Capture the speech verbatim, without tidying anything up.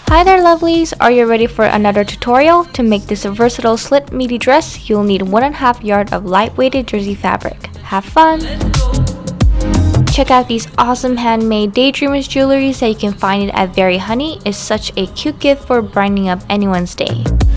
Hi there lovelies, are you ready for another tutorial? To make this versatile slit midi dress, you'll need one and a half yard of lightweighted jersey fabric. Have fun! Check out these awesome handmade Daydreamers jewelry that you can find it at Very Honey. It's such a cute gift for brightening up anyone's day.